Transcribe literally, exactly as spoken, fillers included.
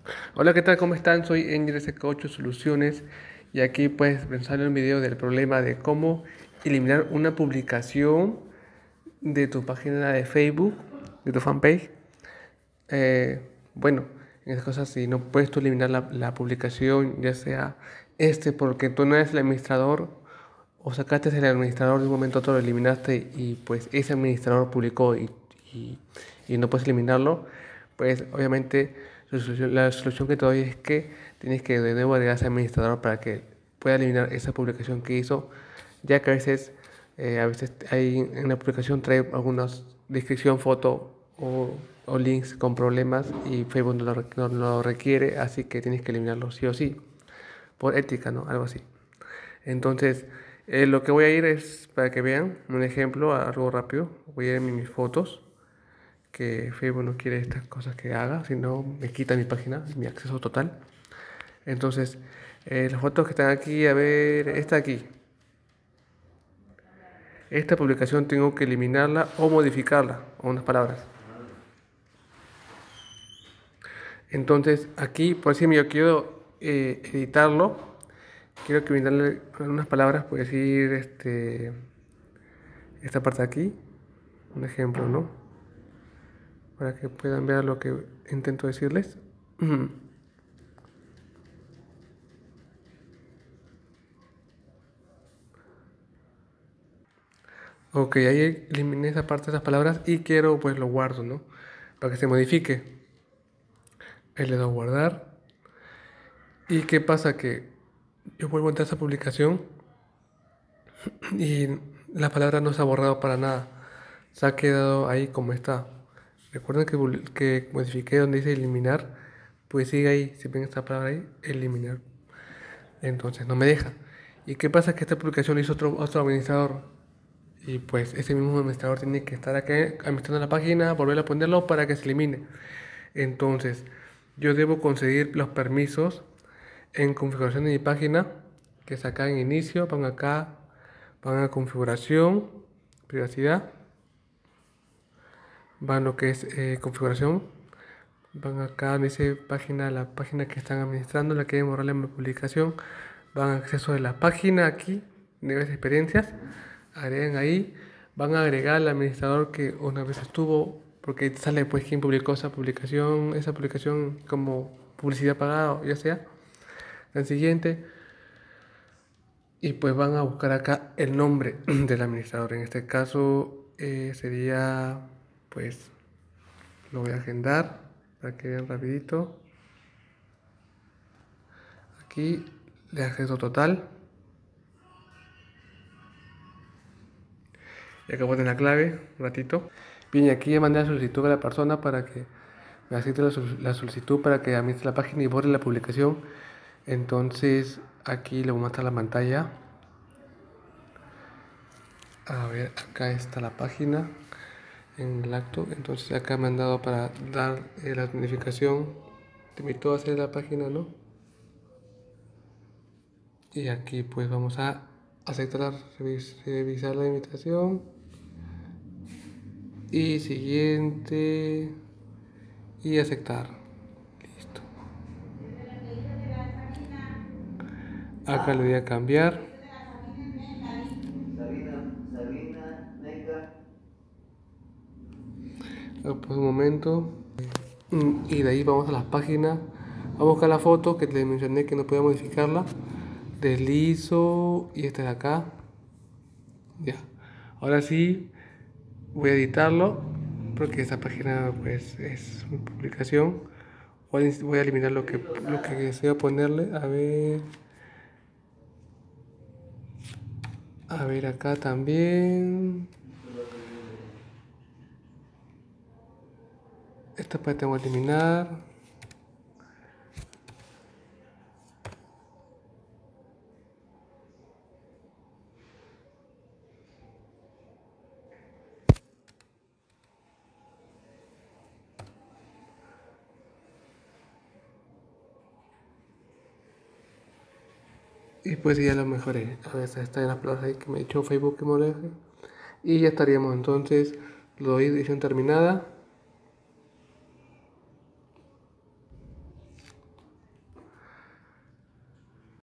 Hola, ¿qué tal? ¿Cómo están? Soy Angel S K ocho Soluciones y aquí pues les sale un video del problema de cómo eliminar una publicación de tu página de Facebook, de tu fanpage. Eh, bueno, en esas cosas si no puedes tú eliminar la, la publicación, ya sea este porque tú no eres el administrador o sacaste el administrador de un momento a otro, lo eliminaste y pues ese administrador publicó y, y, y no puedes eliminarlo, pues obviamente la solución, la solución que te doy es que tienes que de nuevo agregar a ese administrador para que pueda eliminar esa publicación que hizo, ya que a veces, eh, a veces hay en la publicación trae algunas descripción, foto o, o links con problemas y Facebook no lo, no lo requiere, así que tienes que eliminarlo sí o sí, por ética, ¿no? Algo así. Entonces, eh, lo que voy a ir es para que vean un ejemplo, algo rápido. Voy a ir en mis fotos, que Facebook no quiere estas cosas que haga, sino me quita mi página, mi acceso total. Entonces, eh, las fotos que están aquí, a ver, esta aquí. Esta publicación tengo que eliminarla o modificarla, o unas palabras. Entonces, aquí, por ejemplo, yo quiero eh, editarlo. Quiero que darle unas palabras, puedo decir este, esta parte de aquí, un ejemplo, ¿no? Para que puedan ver lo que intento decirles. Ok, ahí eliminé esa parte de esas palabras y quiero, pues lo guardo, ¿no? Para que se modifique. Ahí le doy a guardar. ¿Y qué pasa? Que yo vuelvo a entrar a esa publicación y la palabra no se ha borrado para nada. Se ha quedado ahí como está. Recuerden que, que modifiqué donde dice eliminar, pues sigue ahí, si ven esta palabra ahí, eliminar. Entonces no me deja. ¿Y qué pasa? Que esta publicación lo hizo otro, otro administrador. Y pues ese mismo administrador tiene que estar aquí administrando la página, volver a ponerlo para que se elimine. Entonces, yo debo conseguir los permisos en configuración de mi página, que es acá en inicio, van acá, van a configuración, privacidad, van lo que es eh, configuración, van acá donde dice página, la página que están administrando, la que quieren borrar la publicación, van a acceso de la página aquí, niveles de experiencias, agregan ahí, van a agregar al administrador que una vez estuvo, porque sale pues quién publicó esa publicación, esa publicación como publicidad pagada o ya sea, el siguiente, y pues van a buscar acá el nombre del administrador, en este caso eh, sería, pues lo voy a agendar para que vean rapidito, aquí de acceso total, y acá ponen la clave, un ratito. Bien, y aquí ya mandé la solicitud a la persona para que me acepte la, la solicitud para que administre la página y borre la publicación. Entonces aquí le voy a mostrar la pantalla. A ver, acá está la página en el acto. Entonces acá me han dado para dar eh, la notificación. Te invito a hacer la página, ¿no? Y aquí pues vamos a aceptar, revis revisar la invitación. Y siguiente. Y aceptar. Listo. Acá le voy a cambiar. Pues un momento. Y de ahí vamos a las páginas. Vamos a buscar la foto que les mencioné que no podía modificarla. Deslizo y esta de acá. Ya. Ahora sí voy a editarlo porque esta página pues es una publicación. Voy a, voy a eliminar lo que, lo que deseo ponerle. A ver. A ver acá también. Esta parte voy a eliminar. Y pues ya lo mejoré. A ver, está en las palabras ahí que me ha hecho Facebook que me lo deje. Y ya estaríamos entonces. Lo doy edición terminada.